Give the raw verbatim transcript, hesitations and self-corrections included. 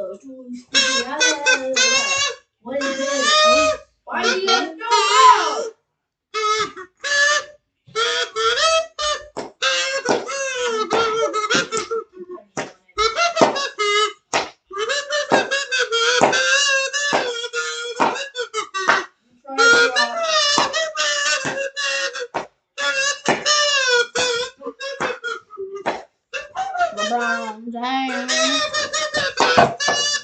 What is this? Why do you have no mouth? LeBron James.